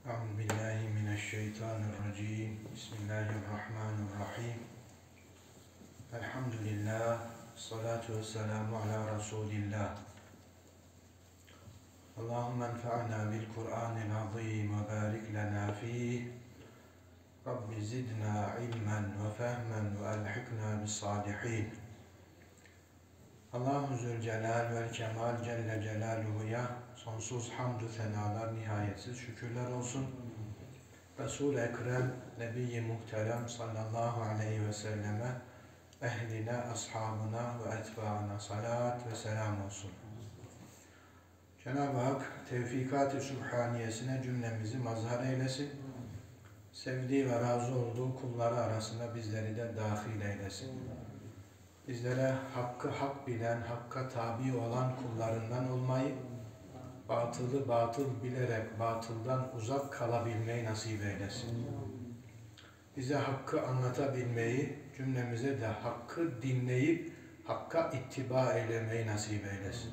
Euzubillahimineşşeytanirracim. Bismillahirrahmanirrahim. Elhamdülillah. Salatu vesselamu ala Resulillah. Allahümme enfa'na bil Kur'anil azim ve barik lena fih. Rabbi zidna ilmen ve fehmen ve elhikna bis salihin. Allahu Zülcelal vel Kemal Celle Celaluhu'ya sonsuz hamdü senalar, nihayetsiz şükürler olsun. Resul-i Ekrem, Nebi-i Muhterem sallallahu aleyhi ve selleme, ehline, ashabına ve etbaına salat ve selam olsun. Cenab-ı Hak tevfikat-ı sübhaniyesine cümlemizi mazhar eylesin. Sevdiği ve razı olduğu kulları arasında bizleri de dahil eylesin. Bizlere hakkı hak bilen, hakka tabi olan kullarından olmayı, batılı batıl bilerek batıldan uzak kalabilmeyi nasip eylesin. Bize hakkı anlatabilmeyi, cümlemize de hakkı dinleyip hakka ittiba eylemeyi nasip eylesin.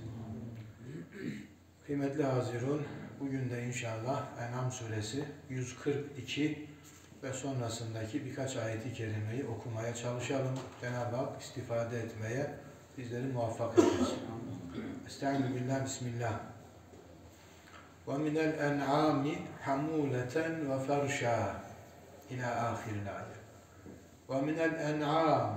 Kıymetli hazirun, bugün de inşallah En'am suresi 142 ve sonrasındaki birkaç ayeti kerimeyi okumaya çalışalım. Cenab-ı Hak istifade etmeye bizleri muvaffak eylesin. Estağfirullah, bismillah. وَمِنَ الْاَنْعَامِ حَمُولَةً وَفَرْشًا İlâ âhiril ayet. وَمِنَ الْاَنْعَامِ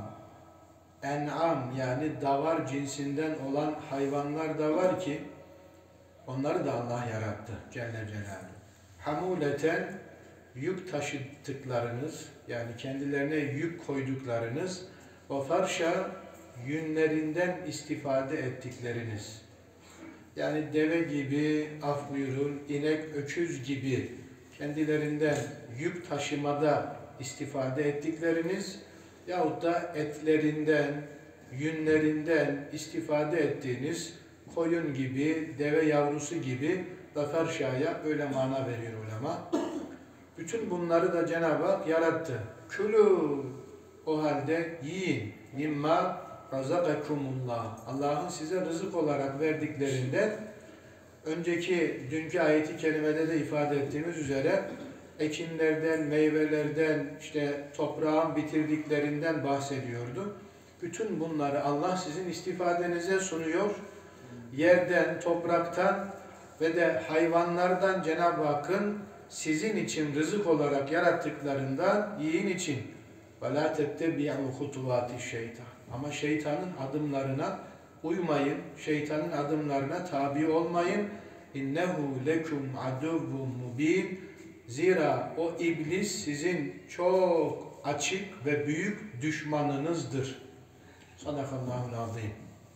En'am yani davar cinsinden olan hayvanlar da var ki onları da Allah yarattı Celle Celaluhu. Hamuleten yük taşıttıklarınız, yani kendilerine yük koyduklarınız, o farşa yünlerinden istifade ettikleriniz. Yani deve gibi, af buyurun, inek, öküz gibi kendilerinden yük taşımada istifade ettikleriniz yahut da etlerinden, yünlerinden istifade ettiğiniz koyun gibi, deve yavrusu gibi ve farşaya öyle mana veriyor ulema. Bütün bunları da Cenab-ı Hak yarattı. Külü, o halde yiyin. Mimma razakakumullah. Allah'ın size rızık olarak verdiklerinden, dünkü ayeti kerimede de ifade ettiğimiz üzere ekinlerden, meyvelerden, toprağın bitirdiklerinden bahsediyordu. Bütün bunları Allah sizin istifadenize sunuyor. Yerden, topraktan ve de hayvanlardan Cenab-ı Hakk'ın sizin için rızık olarak yarattıklarından yiyin için. وَلَا تَتَّبِعُوا خُطُوَاتِ الشَّيْطَانِ Ama şeytanın adımlarına uymayın, şeytanın adımlarına tabi olmayın. اِنَّهُ لَكُمْ عَدُوٌ مُب۪ينٌ Zira o iblis sizin çok açık ve büyük düşmanınızdır. Sadakallahul azim.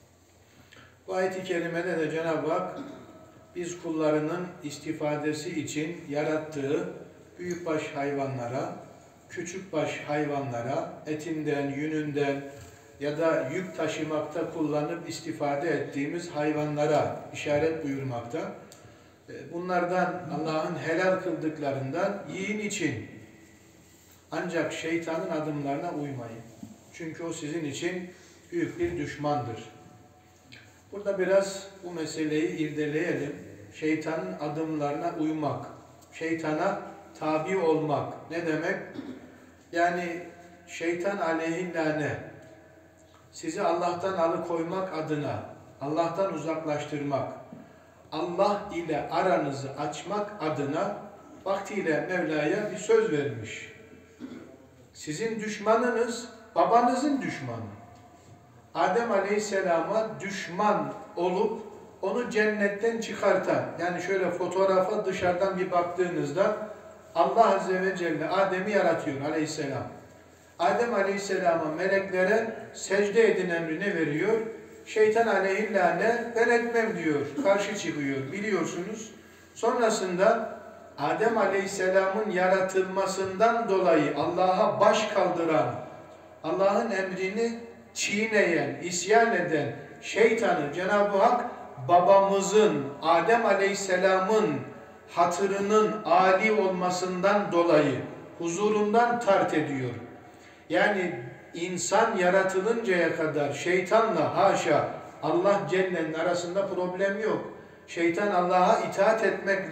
Bu ayet-i kerimede de Cenab-ı Hak biz kullarının istifadesi için yarattığı büyükbaş hayvanlara, küçükbaş hayvanlara, etinden, yününden ya da yük taşımakta kullanıp istifade ettiğimiz hayvanlara işaret buyurmakta. Bunlardan Allah'ın helal kıldıklarından yiyin için. Ancak şeytanın adımlarına uymayın. Çünkü o sizin için büyük bir düşmandır. Burada biraz bu meseleyi irdeleyelim. Şeytanın adımlarına uymak, şeytana tabi olmak ne demek? Yani şeytan aleyhillâne sizi Allah'tan alıkoymak adına, Allah'tan uzaklaştırmak, Allah ile aranızı açmak adına vaktiyle Mevla'ya bir söz vermiş. Sizin düşmanınız, babanızın düşmanı. Adem Aleyhisselam'a düşman olup onu cennetten çıkartan, yani şöyle fotoğrafa dışarıdan bir baktığınızda Allah Azze ve Celle Adem'i yaratıyor Aleyhisselam. Adem Aleyhisselam'a meleklere secde edin emrini veriyor. Şeytan aleyhillâne ben etmem diyor, karşı çıkıyor biliyorsunuz. Sonrasında Adem Aleyhisselam'ın yaratılmasından dolayı Allah'a baş kaldıran, Allah'ın emrini çiğneyen, isyan eden şeytanı Cenab-ı Hak babamızın, Adem Aleyhisselam'ın hatırının âli olmasından dolayı huzurundan tart ediyor. Yani insan yaratılıncaya kadar şeytanla haşa Allah Celle'nin arasında problem yok. Şeytan Allah'a itaat etmekle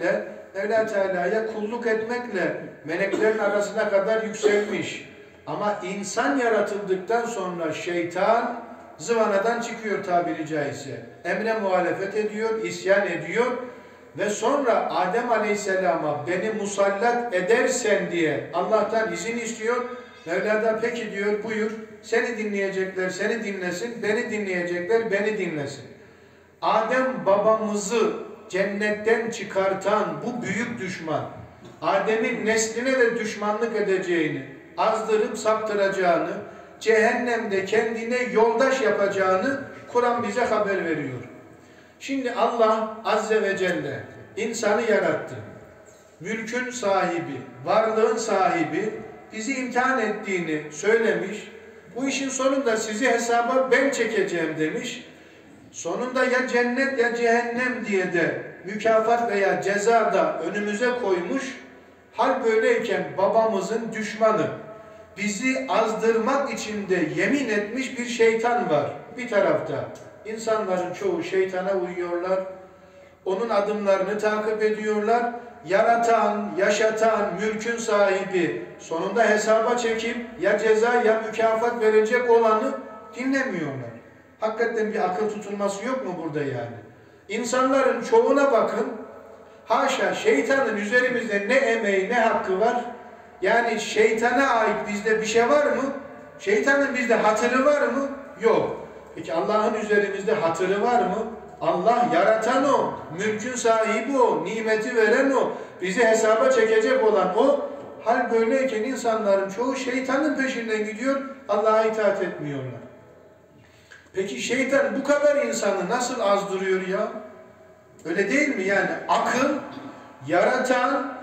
Mevla Teala'ya kulluk etmekle meleklerin arasına kadar yükselmiş. Ama insan yaratıldıktan sonra şeytan zıvanadan çıkıyor tabiri caizse. Emre muhalefet ediyor, isyan ediyor ve sonra Adem Aleyhisselam'a beni musallat edersen diye Allah'tan izin istiyor. Mevla da peki diyor, buyur, seni dinleyecekler seni dinlesin, beni dinleyecekler beni dinlesin. Adem babamızı cennetten çıkartan bu büyük düşman, Adem'in nesline de düşmanlık edeceğini, azdırıp saptıracağını, cehennemde kendine yoldaş yapacağını Kur'an bize haber veriyor. Şimdi Allah Azze ve Celle insanı yarattı. Mülkün sahibi, varlığın sahibi bizi imtihan ettiğini söylemiş. Bu işin sonunda sizi hesaba ben çekeceğim demiş. Sonunda ya cennet ya cehennem diye de mükafat veya ceza da önümüze koymuş. Hal böyleyken babamızın düşmanı, bizi azdırmak için de yemin etmiş bir şeytan var bir tarafta. İnsanların çoğu şeytana uyuyorlar. Onun adımlarını takip ediyorlar. Yaratan, yaşatan, mülkün sahibi sonunda hesaba çekip ya ceza ya mükafat verecek olanı dinlemiyorlar. Hakikaten bir akıl tutulması yok mu burada yani? İnsanların çoğuna bakın. Haşa, şeytanın üzerimizde ne emeği ne hakkı var? Yani şeytana ait bizde bir şey var mı? Şeytanın bizde hatırı var mı? Yok. Peki Allah'ın üzerimizde hatırı var mı? Allah yaratan o, mülkün sahibi o, nimeti veren o, bizi hesaba çekecek olan o. Hal böyleyken insanların çoğu şeytanın peşinden gidiyor, Allah'a itaat etmiyorlar. Peki şeytan bu kadar insanı nasıl azdırıyor ya? Öyle değil mi? Yani akıl, yaratan,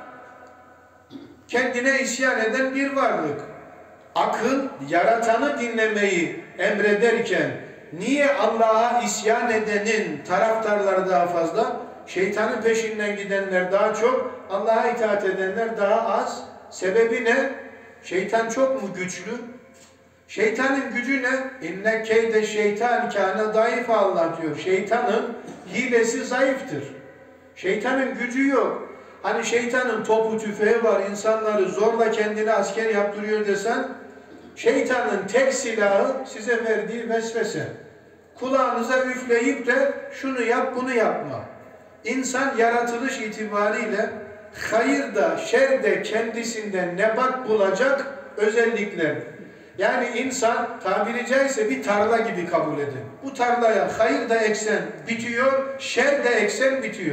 kendine isyan eden bir varlık. Akıl, yaratanı dinlemeyi emrederken, niye Allah'a isyan edenin taraftarları daha fazla, şeytanın peşinden gidenler daha çok, Allah'a itaat edenler daha az? Sebebi ne? Şeytan çok mu güçlü? Şeytanın gücü ne? İnne keyde şeytan kâne zayıf, Allah diyor. Şeytanın hilesi zayıftır. Şeytanın gücü yok. Hani şeytanın topu tüfeği var, insanları zorla kendine asker yaptırıyor desen, şeytanın tek silahı size verdiği vesvese. Kulağınıza üfleyip de şunu yap, bunu yapma. İnsan yaratılış itibariyle hayır da şer de kendisinden nebat bulacak özellikler. Yani insan tabiri caizse bir tarla gibi kabul edin. Bu tarlaya hayır da eksen bitiyor, şer de eksen bitiyor.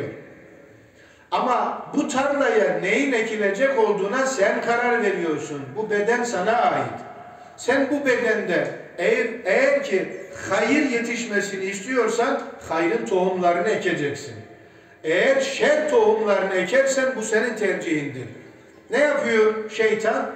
Ama bu tarlaya neyin ekilecek olduğuna sen karar veriyorsun. Bu beden sana ait. Sen bu bedende eğer ki hayır yetişmesini istiyorsan hayrın tohumlarını ekeceksin. Eğer şer tohumlarını ekersen bu senin tercihindir. Ne yapıyor şeytan?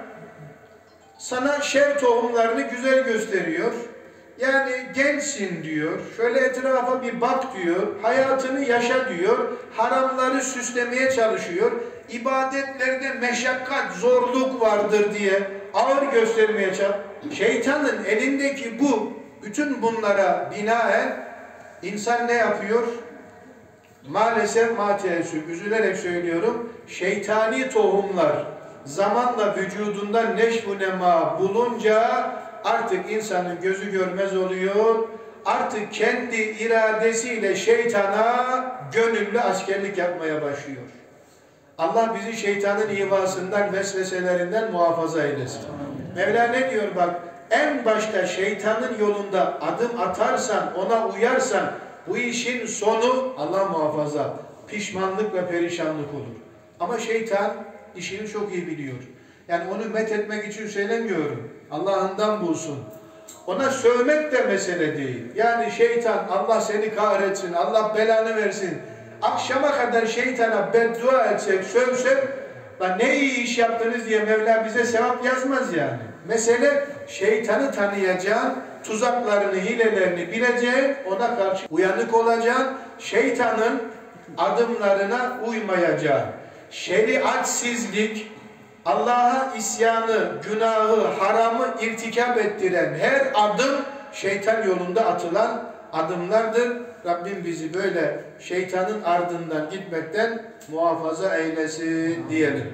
Sana şer tohumlarını güzel gösteriyor. Yani gençsin diyor, şöyle etrafa bir bak diyor, hayatını yaşa diyor, haramları süslemeye çalışıyor, ibadetlerde meşakkat, zorluk vardır diye ağır göstermeye çalışıyor. Şeytanın elindeki bütün bunlara binaen insan ne yapıyor? Maalesef üzülerek söylüyorum, şeytani tohumlar zamanla vücudunda neşv-u nema bulunca artık insanın gözü görmez oluyor. Artık kendi iradesiyle şeytana gönüllü askerlik yapmaya başlıyor. Allah bizi şeytanın ihvasından, vesveselerinden muhafaza eylesin. Mevla ne diyor bak, en başta şeytanın yolunda adım atarsan, ona uyarsan, bu işin sonu Allah muhafaza, pişmanlık ve perişanlık olur. Ama şeytan işini çok iyi biliyor. Yani onu methetmek için söylemiyorum. Allah'ından bulsun. Ona sövmek de mesele değil. Yani şeytan Allah seni kahretsin, Allah belanı versin. Akşama kadar şeytana beddua etsek, sövsek, ne iyi iş yaptınız diye Mevla bize sevap yazmaz yani. Mesele şeytanı tanıyacaksın, tuzaklarını, hilelerini bileceksin, ona karşı uyanık olacaksın, şeytanın adımlarına uymayacaksın. Şeriatsizlik, Allah'a isyanı, günahı, haramı irtikap ettiren her adım şeytan yolunda atılan adımlardır. Rabbim bizi böyle şeytanın ardından gitmekten muhafaza eylesin diyelim.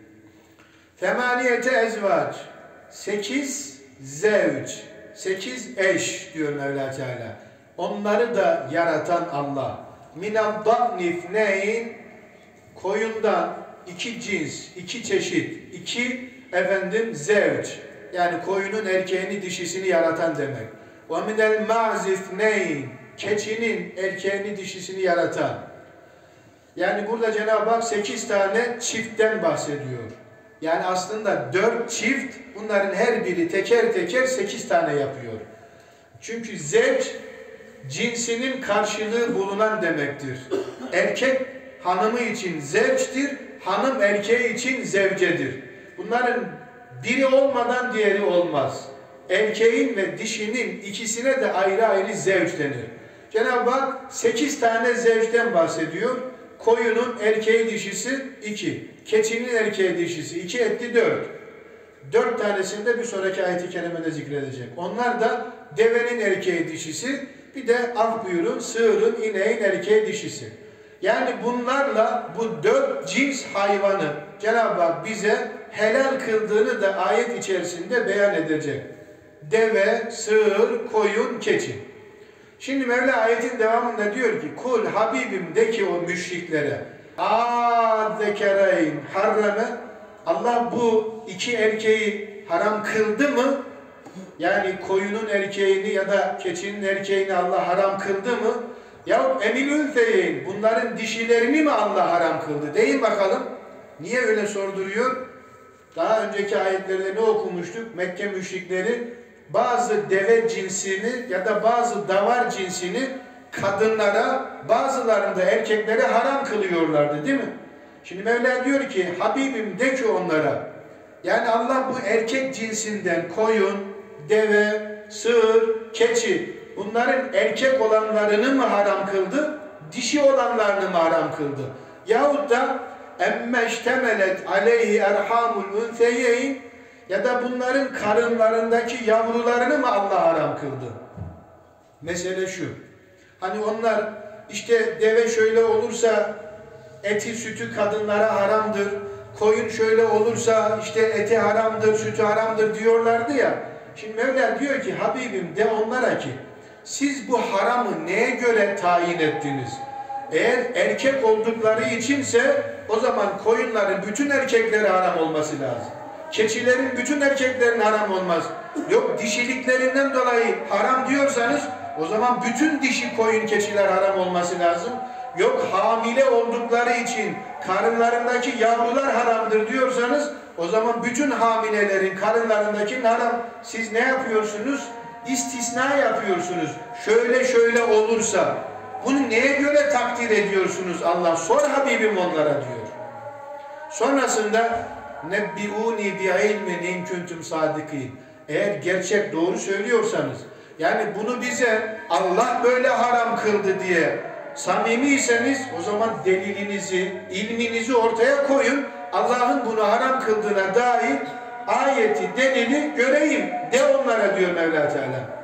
Femaniyete ezvac, 8 zevç, 8 eş diyor Mevla Teala. Onları da yaratan Allah. Minel da'nifneyn, koyundan 2 cins, 2 çeşit, 2 zevç. Yani koyunun erkeğini dişisini yaratan demek. Ve minel ma'zifneyn, keçinin erkeğini dişisini yaratan. Yani burada Cenab-ı Hak 8 tane çiftten bahsediyor. Yani aslında 4 çift, bunların her biri teker teker 8 tane yapıyor. Çünkü zevç cinsinin karşılığı bulunan demektir. Erkek hanımı için zevçtir, hanım erkeği için zevcedir. Bunların biri olmadan diğeri olmaz. Erkeğin ve dişinin ikisine de ayrı ayrı zevç denir. Cenab-ı Hak 8 tane zevçten bahsediyor. Koyunun erkeği dişisi 2, keçinin erkeği dişisi 2 etti 4. 4 tanesini de bir sonraki ayet-i kerimede zikredecek. Onlar da devenin erkeği dişisi, bir de af buyurun sığırın, ineğin erkeği dişisi. Yani bunlarla bu 4 cins hayvanı Cenab-ı Hak bize helal kıldığını da ayet içerisinde beyan edecek. Deve, sığır, koyun, keçi. Şimdi Mevla ayetin devamında diyor ki kul Habibim de ki o müşriklere zekereyn harreme, Allah bu 2 erkeği haram kıldı mı? Yani koyunun erkeğini ya da keçinin erkeğini Allah haram kıldı mı? Yahut emil ünseyin, bunların dişilerini mi Allah haram kıldı? Deyin bakalım. Niye öyle sorduruyor? Daha önceki ayetlerde ne okumuştuk? Mekke müşrikleri bazı deve cinsini ya da bazı davar cinsini kadınlara, bazılarında erkeklere haram kılıyorlardı değil mi? Şimdi Mevla diyor ki Habibim de ki onlara, yani Allah bu erkek cinsinden koyun, deve, sığır, keçi, bunların erkek olanlarını mı haram kıldı, dişi olanlarını mı haram kıldı? Yahut da emmeştemelet aleyhi erhamul ünseyeyn, ya da bunların karınlarındaki yavrularını mı Allah haram kıldı? Mesele şu. Hani onlar işte deve şöyle olursa eti sütü kadınlara haramdır. Koyun şöyle olursa işte eti haramdır, sütü haramdır diyorlardı ya. Şimdi Mevla diyor ki Habibim de onlara ki siz bu haramı neye göre tayin ettiniz? Eğer erkek oldukları içinse o zaman koyunların bütün erkekleri haram olması lazım. Keçilerin bütün erkeklerin haram olmaz. Yok dişiliklerinden dolayı haram diyorsanız o zaman bütün dişi koyun keçiler haram olması lazım. Yok hamile oldukları için karınlarındaki yavrular haramdır diyorsanız o zaman bütün hamilelerin karınlarındaki haram. Siz ne yapıyorsunuz? İstisna yapıyorsunuz. Şöyle şöyle olursa bunu neye göre takdir ediyorsunuz Allah? Sor Habibim onlara diyor. Sonrasında nebbiuni bi'ilmin in kuntum sadikin. Eğer gerçek doğru söylüyorsanız, yani bunu bize Allah böyle haram kıldı diye samimiyseniz o zaman delilinizi, ilminizi ortaya koyun. Allah'ın bunu haram kıldığına dair ayeti, delili göreyim de onlara diyor Mevla Teala.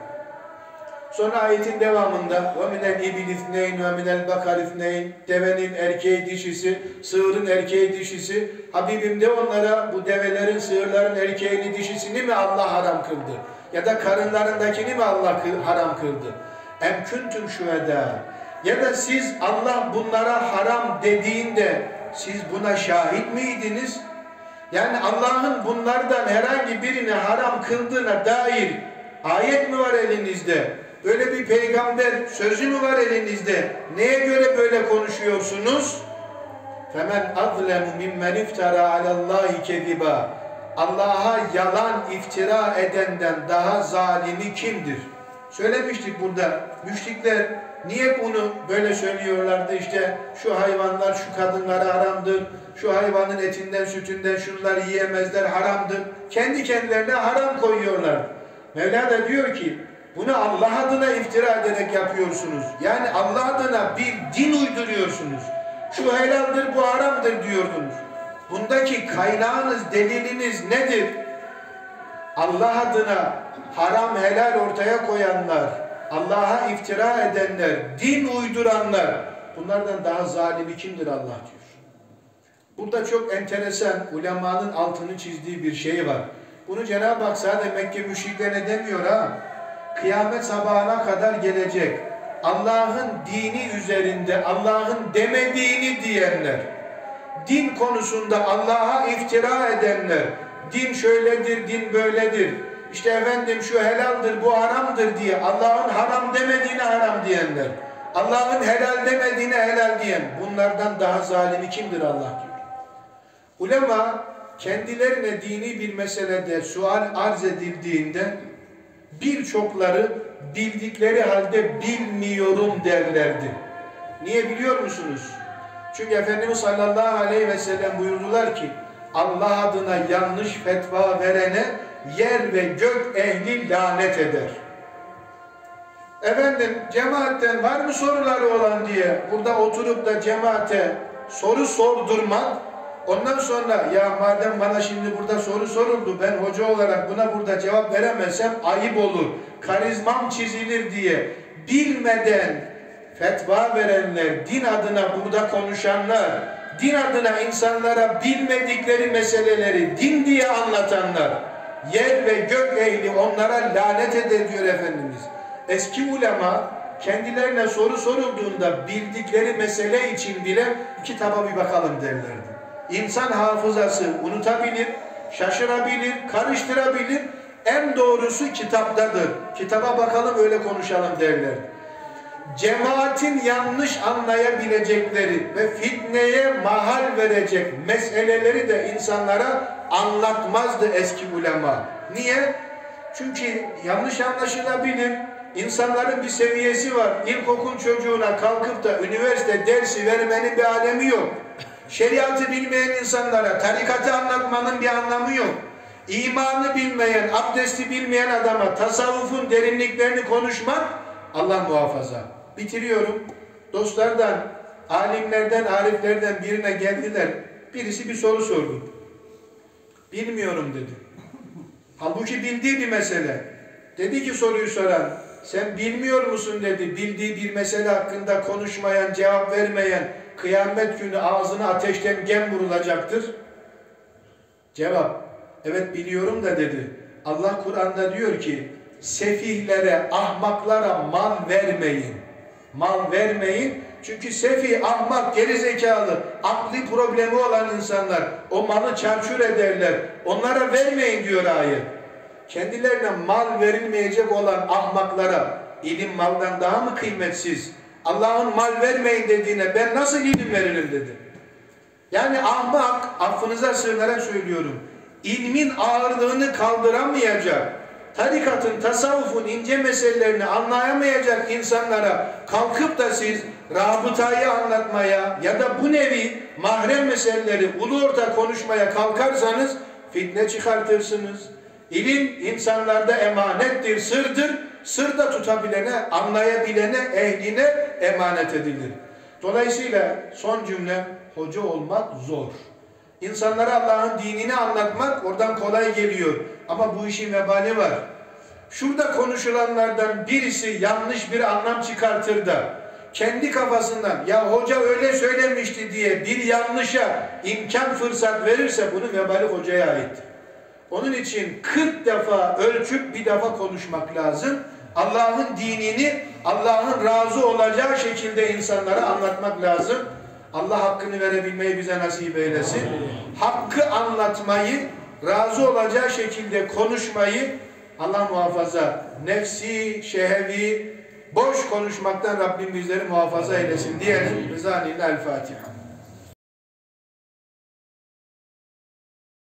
Sonra ayetin devamında وَمِنَ الْاِبِلِ اثْنَيْنِ وَمِنَ الْبَقَرِ اثْنَيْنِ, devenin erkeği dişisi, sığırın erkeği dişisi. Habibim de onlara bu develerin, sığırların erkeğini dişisini mi Allah haram kıldı? Ya da karınlarındakini mi Allah haram kıldı? اَمْ كُنْتُمْ شُهَدَى, ya da siz Allah bunlara haram dediğinde siz buna şahit miydiniz? Yani Allah'ın bunlardan herhangi birini haram kıldığına dair ayet mi var elinizde? Böyle bir peygamber sözü mü var elinizde? Neye göre böyle konuşuyorsunuz? فَمَنْ أَظْلَمُ مِمَّنْ اِفْتَرَى عَلَى اللّٰهِ كَذِبًا, Allah'a yalan iftira edenden daha zalimi kimdir? Söylemiştik burada. Müşrikler niye bunu böyle söylüyorlardı? İşte şu hayvanlar şu kadınlara haramdır. Şu hayvanın etinden, sütünden şunları yiyemezler, haramdır. Kendi kendilerine haram koyuyorlar. Mevla da diyor ki bunu Allah adına iftira ederek yapıyorsunuz. Yani Allah adına bir din uyduruyorsunuz. Şu helaldir, bu haramdır diyordunuz. Bundaki kaynağınız, deliliniz nedir? Allah adına haram helal ortaya koyanlar, Allah'a iftira edenler, din uyduranlar, bunlardan daha zalimi kimdir Allah diyor. Burada çok enteresan, ulemanın altını çizdiği bir şey var. Bunu Cenab-ı Hak sadece Mekke müşriklerine demiyor ha. Kıyamet sabahına kadar gelecek. Allah'ın dini üzerinde, Allah'ın demediğini diyenler, din konusunda Allah'a iftira edenler, din şöyledir, din böyledir, İşte efendim şu helaldir, bu haramdır diye Allah'ın haram demediğine haram diyenler, Allah'ın helal demediğine helal diyen, bunlardan daha zalimi kimdir Allah diyor. Ulema kendilerine dini bir meselede sual arz edildiğinde birçokları bildikleri halde bilmiyorum derlerdi. Niye biliyor musunuz? Çünkü Efendimiz sallallahu aleyhi ve sellem buyurdular ki Allah adına yanlış fetva verene yer ve gök ehli lanet eder. Efendim cemaatten var mı soruları olan diye burada oturup da cemaate soru sordurmak, ondan sonra ya madem bana şimdi burada soru soruldu, ben hoca olarak buna burada cevap veremezsem ayıp olur, karizmam çizilir diye bilmeden fetva verenler, din adına burada konuşanlar, din adına insanlara bilmedikleri meseleleri din diye anlatanlar, yer ve gök ehli onlara lanet eder diyor Efendimiz. Eski ulema kendilerine soru sorulduğunda bildikleri mesele için bile kitaba bir bakalım derlerdi. İnsan hafızası unutabilir, şaşırabilir, karıştırabilir. En doğrusu kitaptadır. Kitaba bakalım öyle konuşalım derler. Cemaatin yanlış anlayabilecekleri ve fitneye mahal verecek meseleleri de insanlara anlatmazdı eski ulema. Niye? Çünkü yanlış anlaşılabilir. İnsanların bir seviyesi var. İlkokul çocuğuna kalkıp da üniversite dersi vermenin bir alemi yok. Şeriatı bilmeyen insanlara tarikatı anlatmanın bir anlamı yok. İmanı bilmeyen, abdesti bilmeyen adama tasavvufun derinliklerini konuşmak, Allah muhafaza. Bitiriyorum. Dostlardan, alimlerden, ariflerden birine geldiler. Birisi bir soru sordu. Bilmiyorum dedi. Halbuki bildiği bir mesele. Dedi ki soruyu soran, sen bilmiyor musun dedi, bildiği bir mesele hakkında konuşmayan, cevap vermeyen, kıyamet günü ağzına ateşten gem vurulacaktır. Cevap, evet biliyorum da dedi. Allah Kur'an'da diyor ki, sefihlere, ahmaklara mal vermeyin. Mal vermeyin. Çünkü sefih, ahmak, gerizekalı, akli problemi olan insanlar o malı çarçur ederler. Onlara vermeyin diyor ayet. Kendilerine mal verilmeyecek olan ahmaklara ilim maldan daha mı kıymetsiz? Allah'ın mal vermeyin dediğine ben nasıl ilim veririm dedi. Yani ahmak, affınıza sığınarak söylüyorum, ilmin ağırlığını kaldıramayacak, tarikatın, tasavvufun ince meselelerini anlayamayacak insanlara kalkıp da siz rabıtayı anlatmaya ya da bu nevi mahrem meseleleri ulu orta konuşmaya kalkarsanız fitne çıkartırsınız. İlim insanlarda emanettir, sırdır. Sır da tutabilene, anlayabilene, ehline emanet edilir. Dolayısıyla son cümle, hoca olmak zor. İnsanlara Allah'ın dinini anlatmak oradan kolay geliyor. Ama bu işin vebali var. Şurada konuşulanlardan birisi yanlış bir anlam çıkartır da kendi kafasından ya hoca öyle söylemişti diye bir yanlışa imkan fırsat verirse bunun vebali hocaya aittir. Onun için 40 defa ölçüp bir defa konuşmak lazım. Allah'ın dinini Allah'ın razı olacağı şekilde insanlara anlatmak lazım. Allah hakkını verebilmeyi bize nasip eylesin. Hakkı anlatmayı, razı olacağı şekilde konuşmayı Allah muhafaza, nefsi, şehevi, boş konuşmaktan Rabbim bizleri muhafaza eylesin diyelim. Rızanillah el Fatiha.